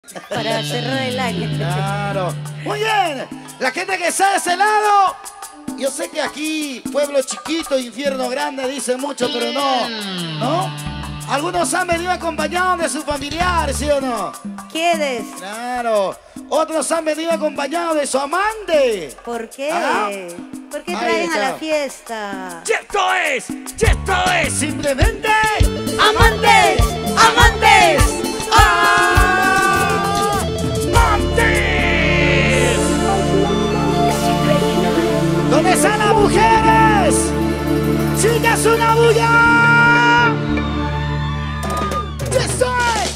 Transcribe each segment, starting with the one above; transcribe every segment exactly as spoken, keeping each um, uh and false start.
Para cerrar el año. Claro. Muy bien. La gente que está de ese lado. Yo sé que aquí, pueblo chiquito, infierno grande, dice mucho, pero no. ¿No? Algunos han venido acompañados de sus familiares, ¿sí o no? ¿Quiénes? Claro. Otros han venido acompañados de su amante. ¿Por qué? ¿Ah? ¿Por qué Ahí traen a está. la fiesta? Y esto es, y esto es simplemente ¡Amantes! ¡Amantes! ¡Amantes! ¿Dónde están las mujeres? ¡Chicas, una bulla! ¡Y esto es!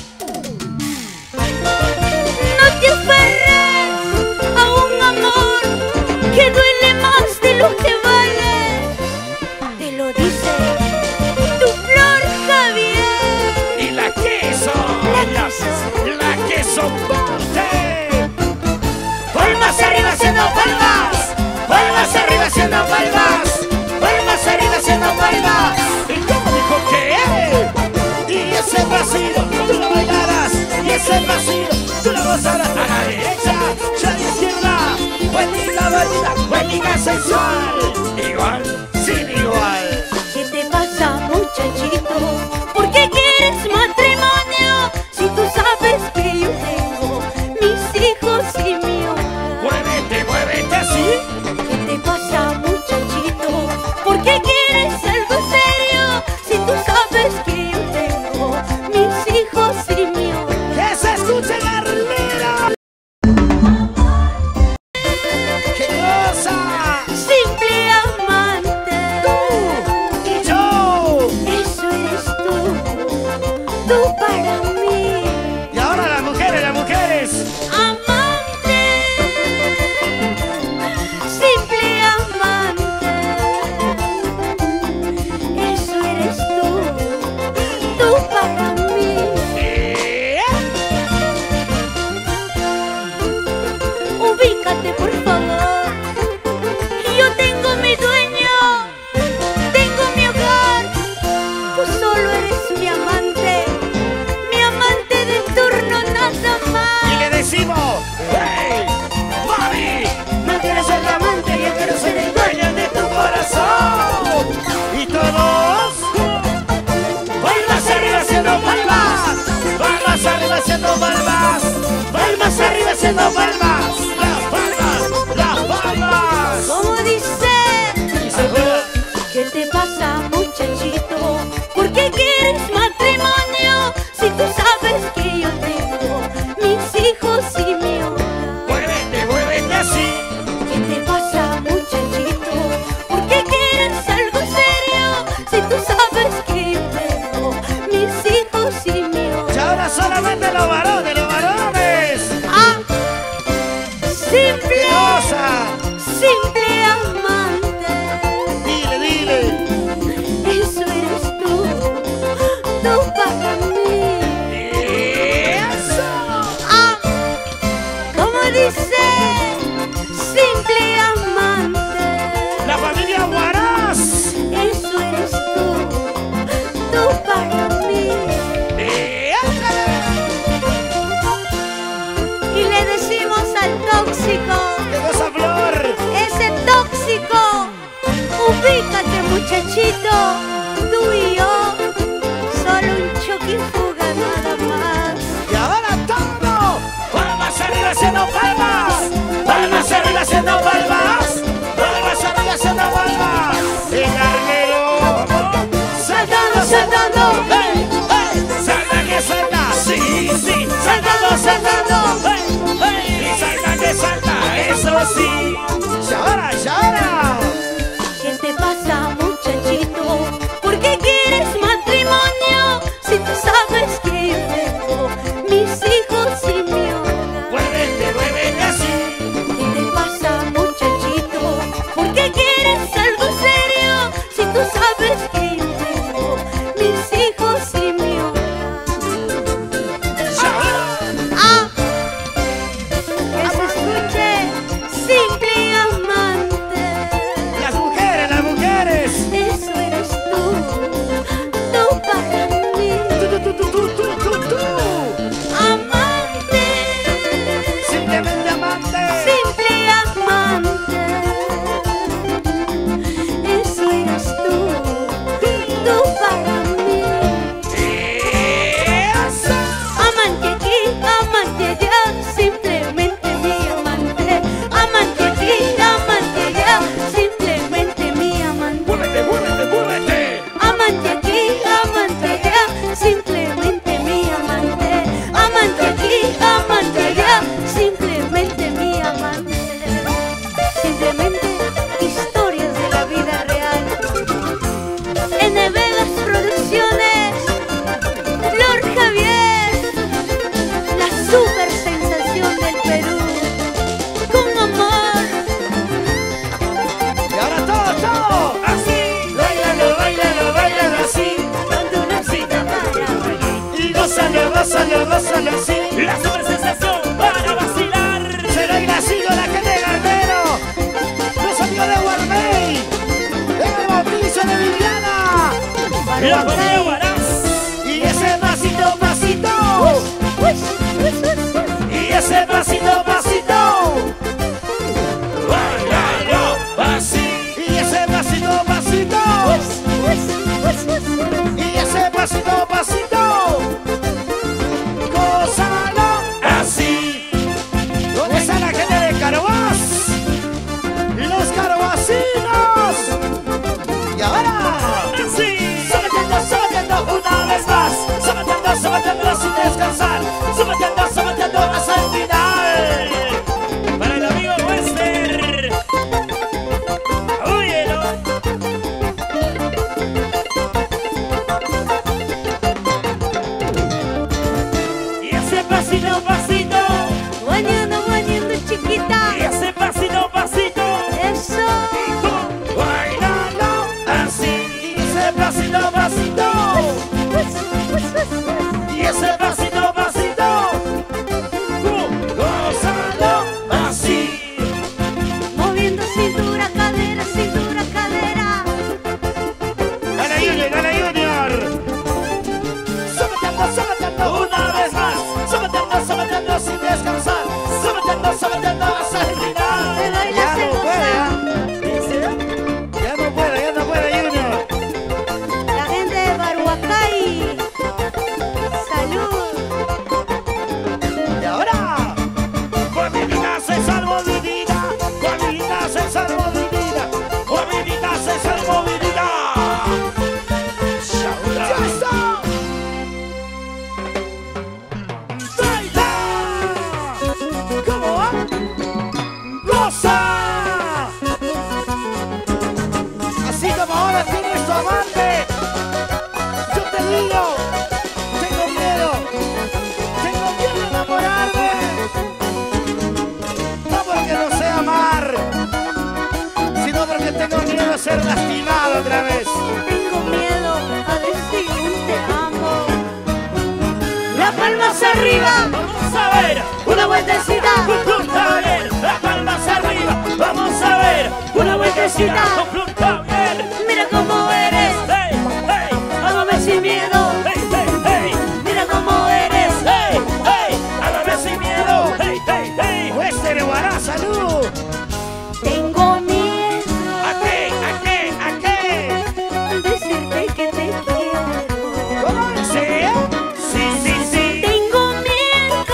No te aferres a un amor que duele más de lo que vale. Te lo dice tu flor Javier. Y la queso, La la, queso. la queso ponte. Palmas arriba haciendo palmas, palmas arriba haciendo palmas, palmas arriba haciendo palmas. ¿Y cómo dijo que él? Y ese vacío, tú lo bailarás, y ese vacío, tú lo gozarás. A la derecha, ya a la izquierda, buenita, bonita, buenita sensual. Igual, sin igual. ¿Qué te pasa, muchachito? ¿Por qué quieres matrimonio? Si tú sabes que yo tengo mis hijos y mi hogar. Muévete, muévete así. ¿Qué te pasa, muchachito? ¿Por qué quieres algo serio? Si tú sabes que yo tengo mis hijos y mi hogar. ¡Que se escuche la arlera! ¡Qué cosa! Simple amante. ¡Y yo! Eso eres tú. Tú para mí. Y ahora las mujeres, las mujeres. Amante, simple amante, eso eres tú, tú para mí. Eh, Ubícate por favor, yo tengo mi dueño, tengo mi hogar, tú solo eres mi amante, mi amante de turno nada más. Y le decimos, ¡hey! ¡Mami! No quiero ser la amante, yo quiero ser el dueño de tu corazón. Y todos, palmas arriba haciendo palmas, palmas arriba haciendo palmas, palmas arriba haciendo palmas, las palmas, las palmas. ¿Cómo dice? Y se juega. ¿Qué te pasa, muchachito? ¿Por qué quieres matrimonio? Si tú sabes que yo tengo mis hijos y mi hogar. Muévete, muévete así. ¿Qué te pasa, muchachito? ¿Por qué quieres algo serio? Si tú sabes que yo tengo mis hijos y mi Y hogar. ahora solamente los varones, los varones. Ah, simple, Cosa. simple amante. Dile, dile. Eso eres tú, tú para mí. Eso. Ah, como dice, simple amante. La familia Huaraz. Eso eres tú, tú para mí. Y le decimos al tóxico, ¿Qué cosa, Flor? ese tóxico, ubícate, muchachito, tú y yo, solo un choque y fuga nada más. Y ahora todo. Palmas arriba haciendo palmas. Palmas arriba haciendo palmas. Palmas arriba haciendo palmas. El carnero. Saltando, saltando. Hey, hey. Salta que salta. Sí, sí. Saltando, saltando. Hey, hey. Y salta que salta. Eso sí. Y ahora, y ahora. ¿Qué te pasa, muchachito? La familia Huaraz. Y ese pasito, pasito. Y ese pasito, pasito. Bailalo así. Y ese pasito, pasito. Y ese pasito, pasito. Gózalo así. ¿Dónde está la gente de Carhuaz? Los carhuacinos. Y ahora así. Sometiendo, sometiendo una vez más. Sometiendo, sometiendo sin descansar. Sometiendo, sometiendo hasta el final. Para el amigo Wester. Óyelo. Y ese pasito, pasito. Bañando, bañando, chiquita. Y ese pasito, pasito. Eso. Bailando así. Y ese pasito, pasito. Y ese pasito, pasito. Gózalo así. Moviendo cintura, cadera, cintura, cadera. Gana Junior, gana Junior. Sometiendo, sometiendo una vez más. Sometiendo, sometiendo sin descansar. Sometiendo, sometiendo hasta el final. Se baila, Ya se no goza. puede, ya no puede, ya no puede Junior. La gente de Baruacay. Salud. Y ahora, por mi vida se salvó mi vida, por mi vida se salvó mi vida, por mi vida se salvó mi vida. ¡Ya está! ¡Baila! ¿Cómo va? ¡Goza! Así como ahora tienes tu amante, yo te digo, tengo miedo. Tengo miedo de enamorarme. No porque no sé amar, sino porque tengo miedo de ser lastimado otra vez. Tengo miedo a decir un te amo. La palmas arriba. Vamos a ver Una vueltecita. Punta bien, las palmas arriba. Vamos a ver una vueltecita. Punta bien. Mira cómo eres. Hey, hey, Hágame sin miedo. hey, hey, hey, Mira cómo eres. hey, hey. Hágame sin miedo. Hey, hey, hey. Wester Huaraz, salud. Tengo miedo ¿A qué? ¿A qué? ¿A qué? al decirte que te quiero. ¿Cómo dice? Sí, sí, sí. Tengo miedo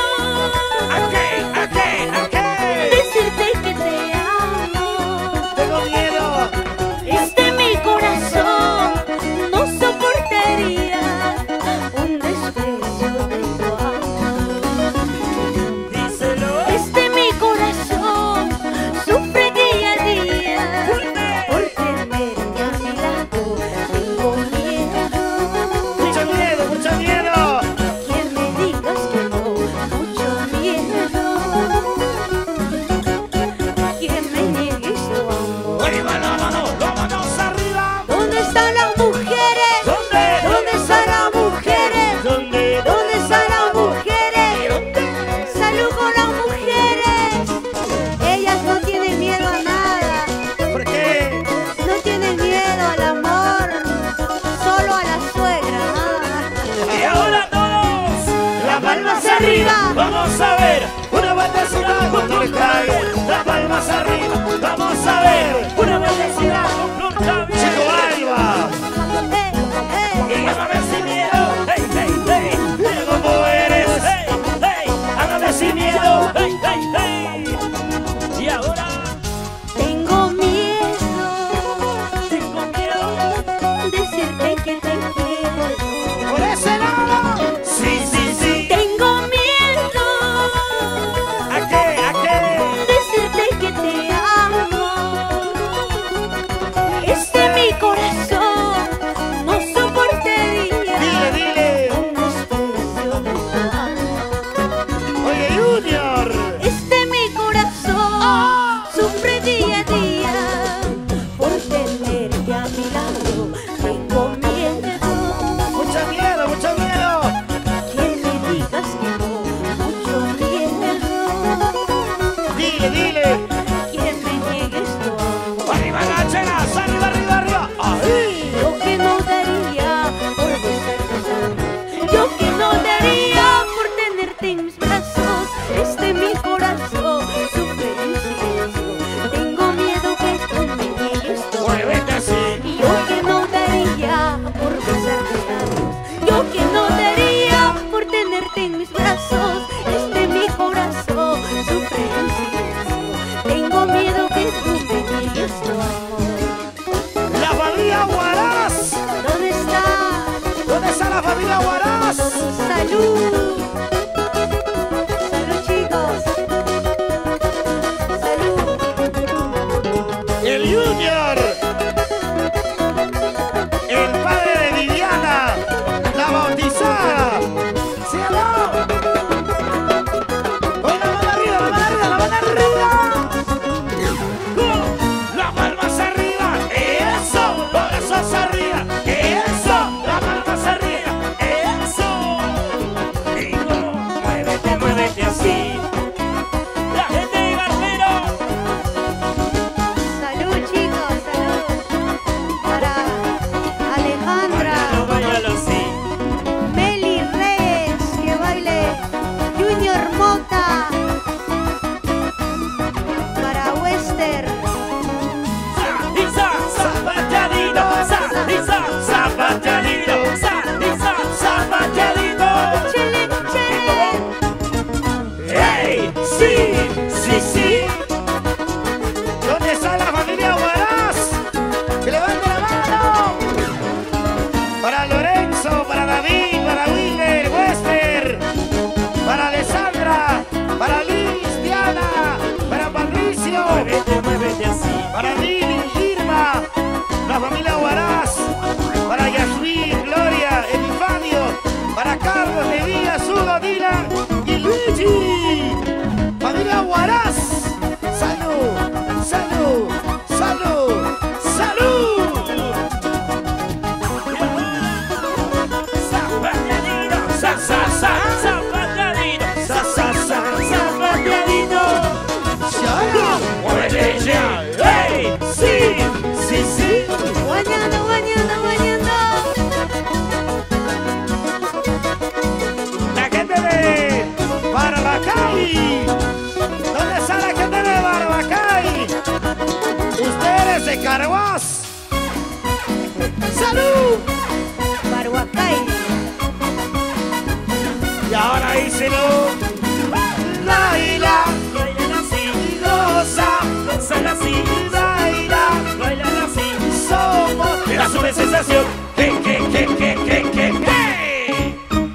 este mi corazón sufre en silencio. Tengo miedo que tú me niegues todo. Muévete así. Y yo que no daría por besar tus labios, yo que no daría por tenerte en mis brazos, este mi corazón sufre en silencio. Tengo miedo que tú me niegues tu amor. La familia Huaraz. ¿Dónde está? ¿Dónde está la familia Huaraz? Salud. Salud, chicos. Salud. El Junior. El padre de Viviana. La bautizada. ¿Sí o no? Con la mano arriba, la mano arriba, la mano arriba. Uh, las palmas arriba. Eso. Los brazos arriba. Eso. Las palmas arriba. Eso. Y no, muévete, muévete así. La gente de Barbero. Salud, chicos. Salud. Para Alejandra. Báilalo, báilalo así. Meli Reyes, que baile Junior Mota. Para Wester. Isa, zapateadito, sa, isa, zapateadito, sa, isa, zapateadito. Chele, chele. ¡Ey! ¡Sí! ¡Sí, sí! ¿Dónde está la familia Huaraz? ¡Que levante la mano! Para Lorenzo, para David, para Willer, Wester, para Alessandra, para Liz, Diana, para Patricio. Muévete, muévete así. Para Lili, Irma, la familia Huaraz, para Yasmin, Gloria, Epifanio, para Carlos, Levías, Hugo, Dylan y Luigi. Familia Huaraz. Salud, salud, salud, salud. Zapateadito, sa, sa, sa, zapateadito, sa, sa, sa, zapateadito. Ya, muévete ya. ¡Hey! ¡Sí! ¡Sí, sí! Guañando, guañando, guañando. La gente de Barbacay. ¿Dónde está la gente de Barbacay? Ustedes de Carhuaz. ¡Salud! Barhuacay. Y ahora díselo. Baila, baila así, goza, goza así, baila, baila así. Somos la super sensación. Que, que, que, que, que, que, que.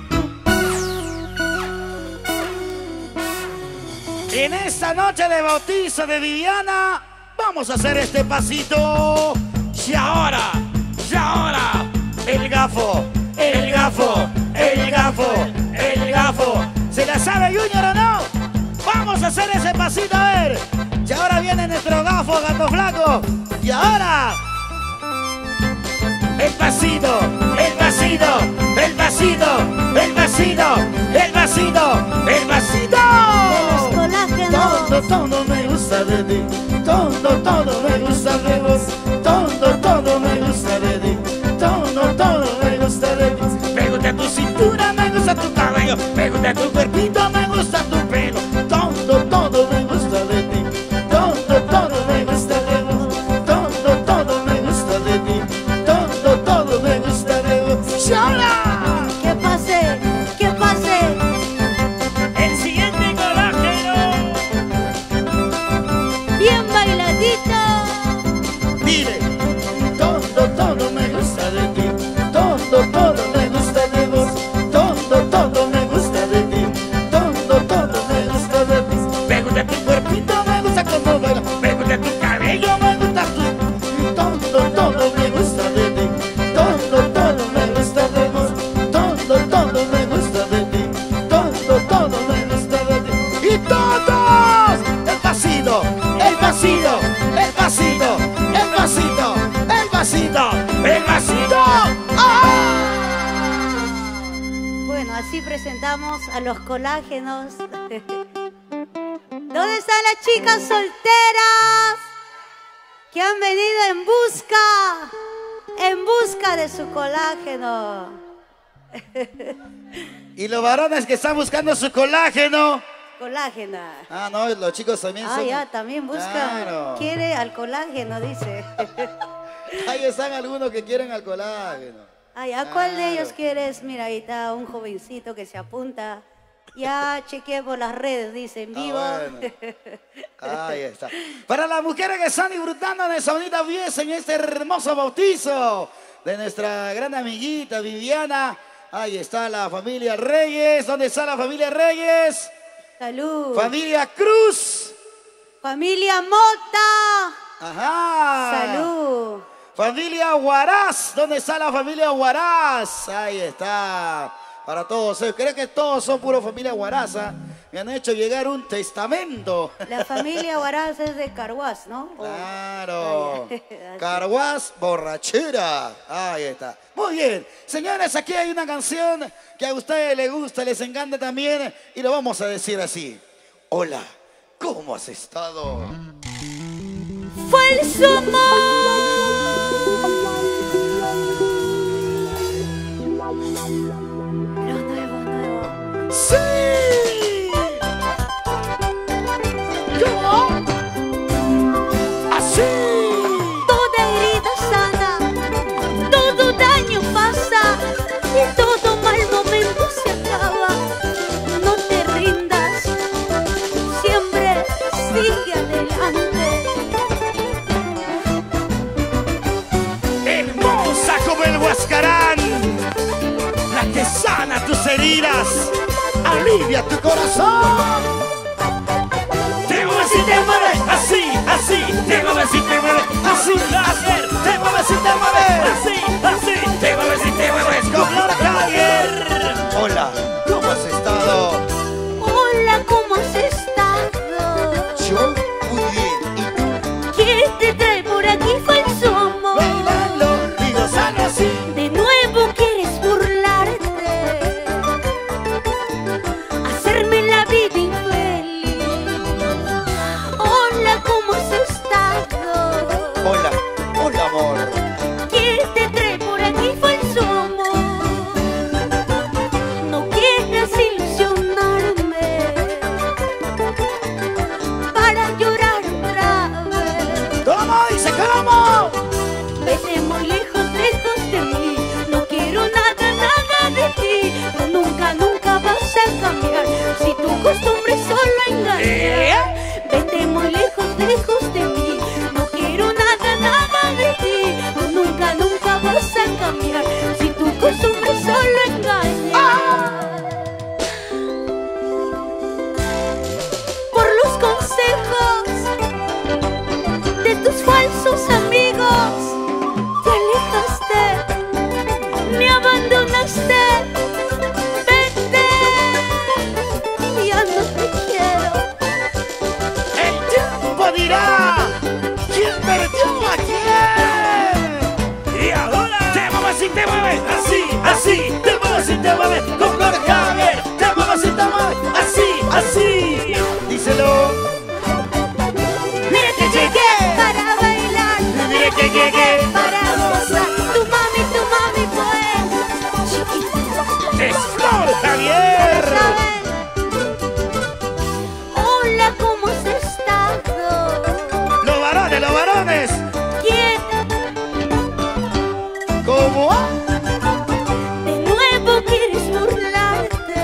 En esta noche de bautizo de Viviana, vamos a hacer este pasito. Y ahora, y ahora, el gafo, el gafo, el gafo, el gafo. ¿Se la sabe Junior o no? Vamos a hacer ese pasito, a ver. Y ahora viene nuestro gafo, Gato Flaco. Y ahora, el pasito, el pasito, el pasito, el pasito, el pasito, el pasito. Los colágenos. Todo, todo me gusta de ti. Todo, todo me gusta de vos. Todo, todo me gusta de ti. Todo, todo me gusta de ti. Me gusta tu cintura, me gusta tu cabello. Me gusta tu cuerpito, me gusta tu pelo. Todo, todo me gusta de ti. Todo, todo me gusta de vos. Todo, todo me gusta de ti. Todo, todo me gusta de vos. ¡Chola! Que pase, que pase. El siguiente colágeno. Bien bailadito. Dile, todo, todo me gusta de ti. Todo, todo me gusta de vos. Todo, todo me gusta de ti. Todo, todo me gusta de ti. Me gusta tu cuerpito, me gusta cómo baila. Me gusta tu cabello, me gusta tu. Todo, todo me gusta de ti. Todo, todo me gusta de vos. Todo, todo me gusta de ti. Todo, todo me gusta de ti. Y todos, el pasito, el pasito, el pasito, el pasito, el pasito, el pasito. ¡Ah! Bueno, así presentamos a los colágenos. ¿Dónde están las chicas solteras que han venido en busca, en busca de su colágeno? Y los varones que están buscando su colágeno, colágeno. Ah, no, los chicos también Ah, son... ya, también buscan. Claro. Quiere al colágeno, dice. Ahí están algunos que quieren al colágeno. Ay, ¿a cuál de Claro. ellos quieres? Mira, ahí está un jovencito que se apunta. Ya chequeé por las redes, dice, en vivo. Ah, bueno. Ahí está. Para las mujeres que están disfrutando de esa bonita fiesta en este hermoso bautizo de nuestra gran amiguita Viviana. Ahí está la familia Reyes. ¿Dónde está la familia Reyes? Salud. Familia Cruz. Familia Mota. Ajá. Salud. Familia Huaraz. ¿Dónde está la familia Huaraz? Ahí está. Para todos. Creo que todos son puro familia Huaraza. Me han hecho llegar un testamento. La familia Huaraz es de Carhuaz, ¿no? O- Claro. Ay, Carhuaz borrachera. Ahí está. Muy bien. Señores, aquí hay una canción que a ustedes les gusta, les encanta también. Y lo vamos a decir así. Hola, ¿cómo has estado? Falso amor. Lo nuevo, nuevo. ¡Sí! ¿Cómo? ¡Así! Toda herida sana, todo daño pasa y todo mal momento se acaba. No te rindas, siempre sigue adelante. Hermosa como el Huascarán, la que sana tus heridas, alivia tu corazón. Te mueves y te mueves, así, así, te mueves y te mueves, así, así, te mueves y te mueves, así, así, te mueves y te mueves, con Laura Javier. Hola, ¿cómo has estado? Hola, ¿cómo has estado? Yo muy bien, ¿y tú? ¿Quién te trae por aquí, falso amor? Bailando y gozando así. De nuevo quieres burlarte, hacerme la vida infeliz. Hola, ¿cómo has estado? Hola, hola amor. ¿Quién te trae por aquí, falso amor? No quieras ilusionarme para llorar otra vez. ¿Cómo dice cómo? Vete muy lejos, lejos de mí. No quiero nada, nada de ti. No, nunca, nunca vas a cambiar si tu costumbre es solo engañar. Vete muy lejos, lejos de mí. No quiero nada, nada de ti. No, nunca, nunca vas a cambiar si tu costumbre es solo engañar. Por los consejos de tus falsos amigos, te alejaste, me abandonaste, vete, ya no te quiero. El tiempo dirá quién perdió a quién. Y ahora te mueves y te mueves así, así, te mueves y te mueves con Laura Javier, te mueves y te mueves así, así. Díselo. Mira que llegué, Para bailar, mira que llegué. para gozar, tu mami, tu mami pues, chiquita, Es Laura Javier. ¿saben? Hola, ¿cómo has estado? Los varones, los varones. ¿Quién? ¿Cómo? De nuevo quieres burlarte,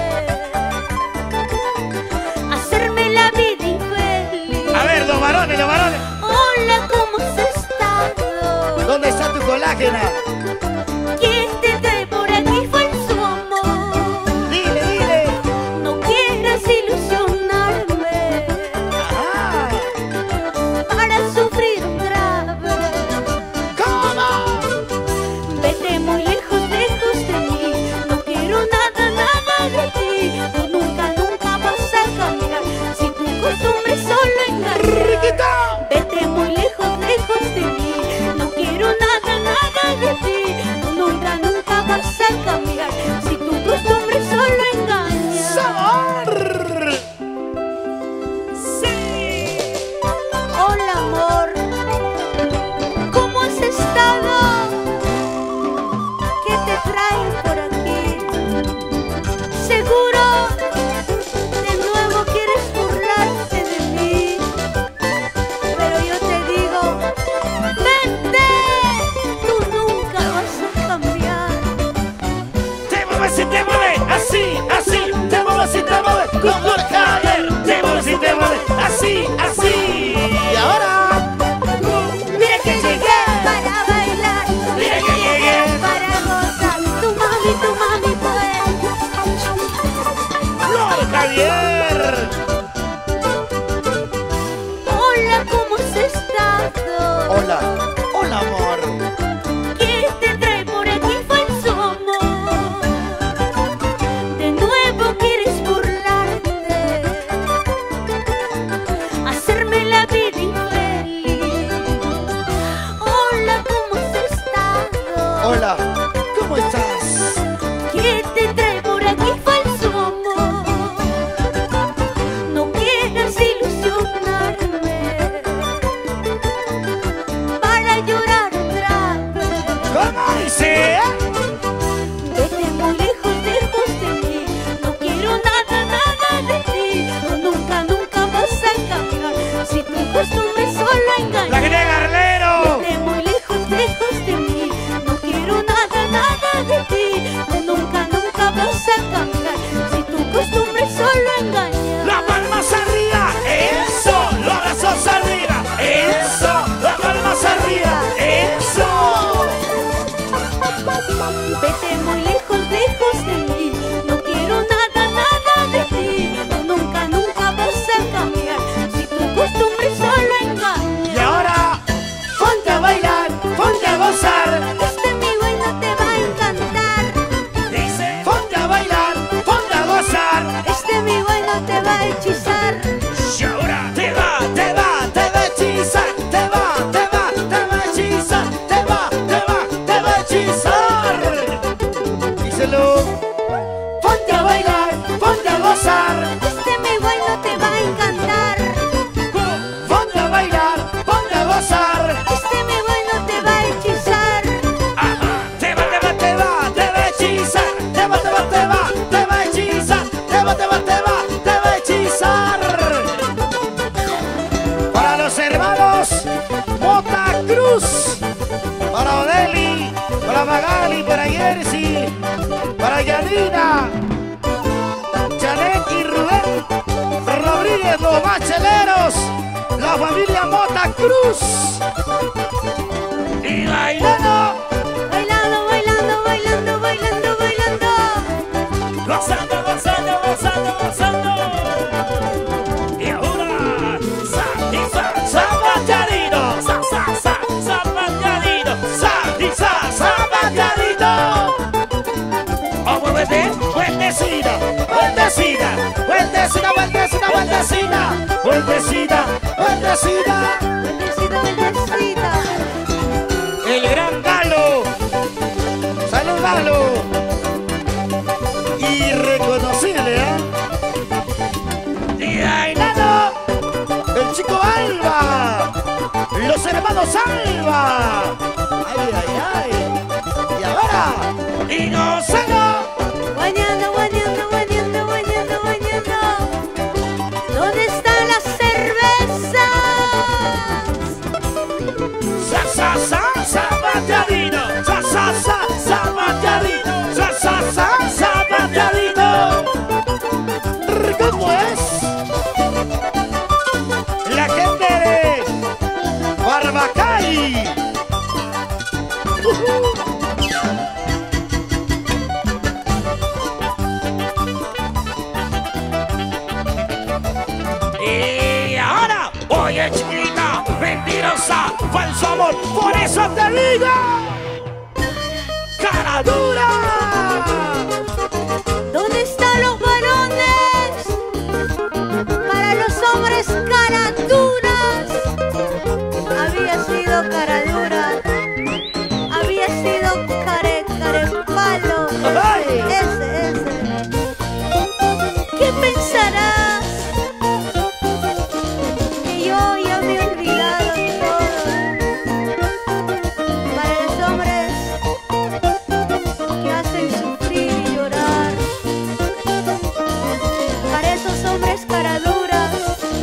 hacerme la vida infeliz. A ver, los varones, los varones. Hola, ¿cómo has estado? ¿Dónde está tu colágena? ¿Quién te trae por aquí, falso amor? Dile, dile. No quieras ilusionarme Ajá. para sufrir otra vez. ¿Cómo? Vete muy lejos, lejos de mí. No quiero nada, nada de ti. No, nunca, nunca vas a cambiar si tu costumbre es solo engañar. Riquita. Vete muy lejos, lejos de mí. No quiero nada, nada de ti. No, nunca, nunca vas a cambiar si tu costumbre es solo engañar. ¡Sabor! ¡Sí! Hola, amor. ¿Cómo has estado? ¿Qué te traen por aquí? Seguro de nuevo quieres hechizar. Y ahora te va, te va, te va a hechizar. Te va, te va, te va a hechizar. Te va, te va, te va a hechizar. Díselo. Ponte a bailar, ponte a gozar. Este mi baile te va a encantar. Ponte a bailar, ponte a gozar. Este mi baile te va a hechizar. Ajá. Te va, te va, te va, te va a hechizar. Te va, te va, te va, te va a hechizar. Te va, te va, te va, te va a hechizar. Para los hermanos Mota Cruz, para Odeli, para Magali, para Jersey, para Yanina, Janet y Rubén Rodríguez, los bacheleros, la familia Mota Cruz. Y bailando, Bailando, bailando, bailando, bailando, bailando. gozando, gozando, gozando, gozando. Y ahora, sa, y sa, zapateadito, sa, sa, sa, zapateadito, sa, y sa, zapateadito. Oh, muévete, vueltecita, vueltecita, vueltecita, vueltecita, vueltecita, vueltecita, vueltecita. Bendecida, bendecida. El gran Galo, salud Galo, irreconocible, ¿eh? Y bailando, el chico Alba, los hermanos Alba, ay, ay, ay, y ahora, y gozando, Bañando, bañando, bañando, bañando, bañando. ¿Dónde están las cervezas? sa, sa, sa, zapateadito, sa, sa, sa, zapateadito, sa, sa, sa, zapateadito. ¿Cómo es? La gente de Barbacay. Uh-huh. Y ahora, oye chiquita, mentirosa, falso amor, por eso te digo, cara dura. ¿Dónde están los varones? Para los hombres caraduras. Había sido caradura. Había sido care, carepalo. Ay. Ese, ese. ¿Qué pensarás? Que yo ya me he olvidado todo. Para los hombres que hacen sufrir y llorar. Para esos hombres caraduras.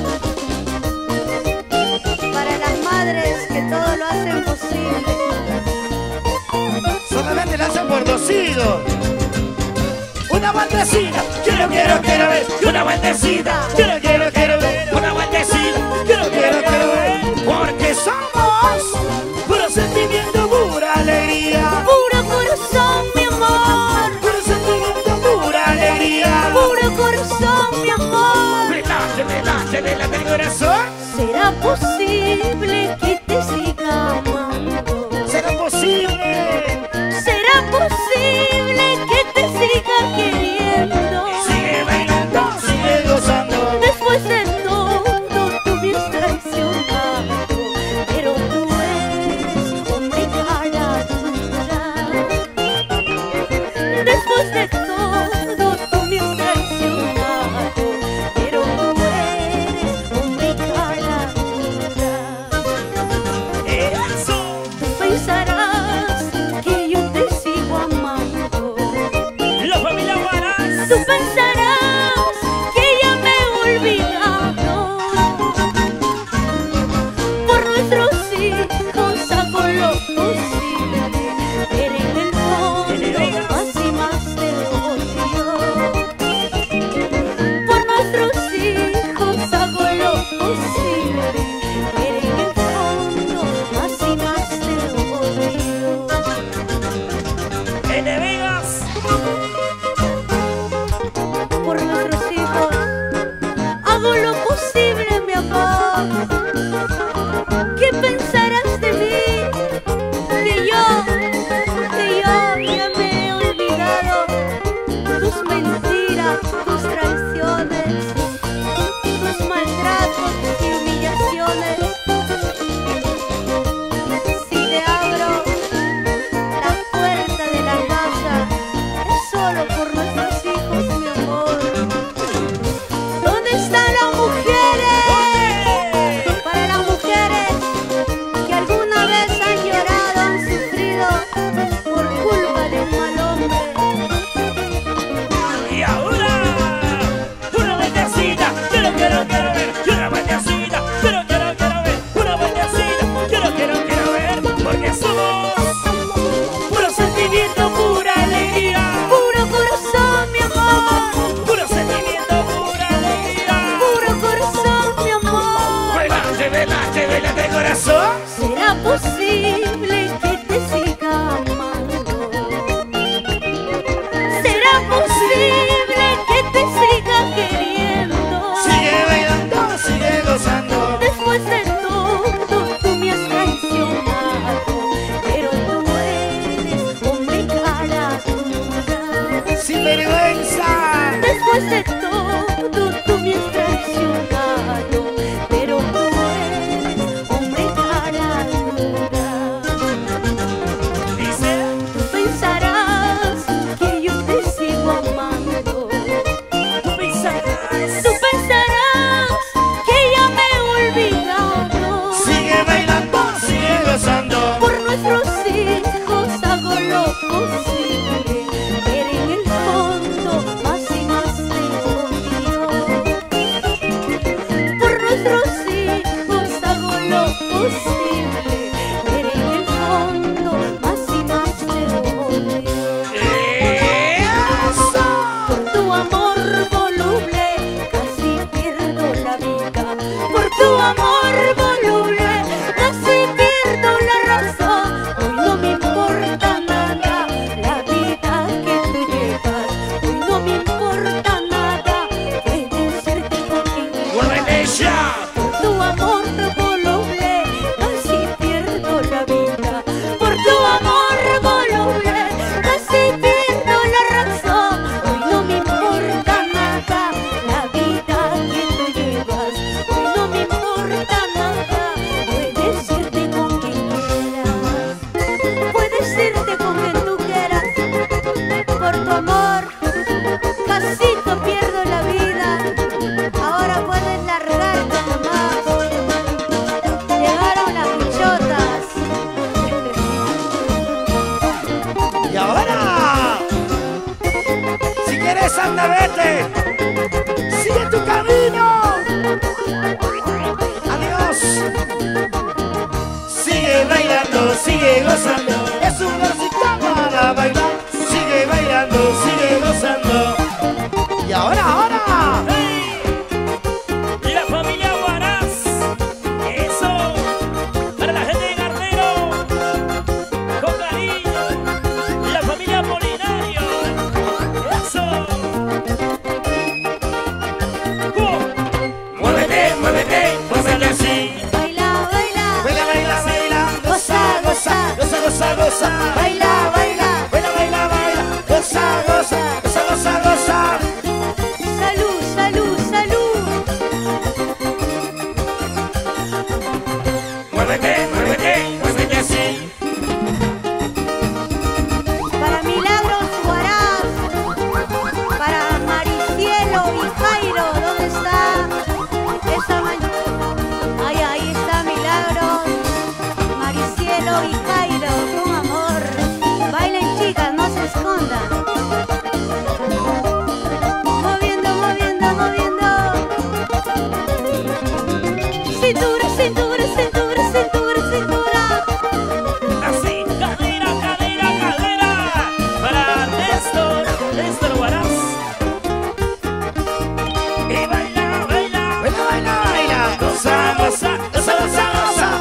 Para las madres que todo lo hacen posible. Solamente la hacen por dos hijos. Una vueltecita, quiero, quiero, quiero ver. Una vueltecita, quiero, quiero, quiero ver. Una vueltecita, quiero, quiero, quiero ver. Porque somos puro sentimiento, pura alegría. Puro corazón, mi amor. Puro sentimiento, pura alegría. Puro corazón, mi amor. Relaje, relaje, relaje el corazón. ¿Será posible que te siga amando? ¿Será posible? ¿Será posible que te siga queriendo? Sigue bailando, sigue gozando. Después de todo, tú me has traicionado. Pero tú eres hombre cara dura. Después de todo, tú me has traicionado. Pero tú eres hombre cara dura. tu amor voluble, casi pierdo la razón. Hoy no me importa nada la vida que tú llevas. Hoy no me importa nada, puede ser que contigo. ¡Venecia!